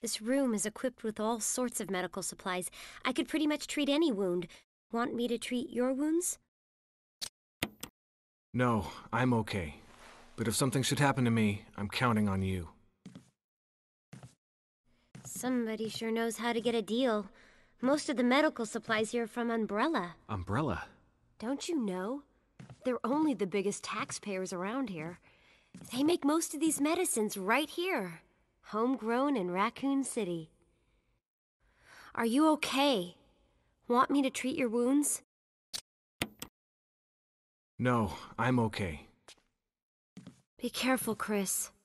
This room is equipped with all sorts of medical supplies. I could pretty much treat any wound. Want me to treat your wounds? No, I'm okay. But if something should happen to me, I'm counting on you. Somebody sure knows how to get a deal. Most of the medical supplies here are from Umbrella. Umbrella? Don't you know? They're only the biggest taxpayers around here. They make most of these medicines right here. Homegrown in Raccoon City. Are you okay? Want me to treat your wounds? No, I'm okay. Be careful, Chris.